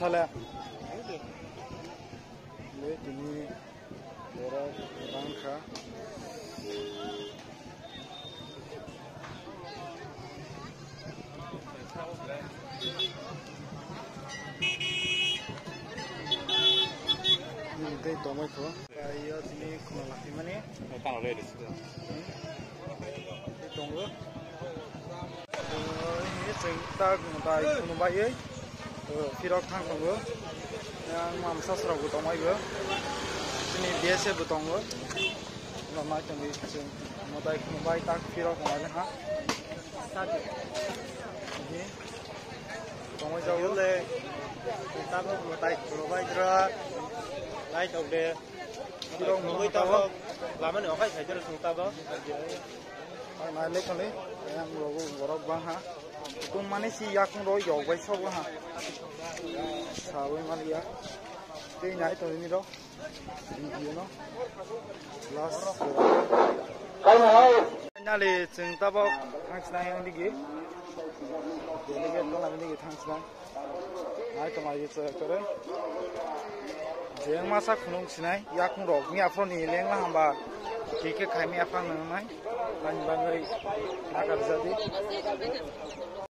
salah. Lihat ini orang bangsa. Ini deh tomat tu. Kayak ini kena lagi mana? Kan oleh di situ. Ini tunggu. Ini cerita mengenai kuno bayi. Firok thang tunggu. Yang mamsa serap butong bayi. Ini biasa butong bayi. Nama tunggu ceng. Mengenai kuno bayi tak firok mengenai ha. Ini tunggu jauh le. Kita mengenai kuno bayi terus. Lai đầu đề đi đâu mới tao không làm anh ở khách phải cho được tao đó này lấy con lấy em rồi đó băng ha cũng mà si yak cũng rồi dầu quay sâu ha sao vậy mà đi cái này tôi đi đâu đi nó last nhà này chúng ta bảo thằng này anh đi cái để cái nó làm cái thằng này ai tao mà chơi cái đấy Jeng masa kunung sinai, ya kung rog, ni afro ni leng lah hamba, kike kami afang nang mai, banyak bangai nakar jadi.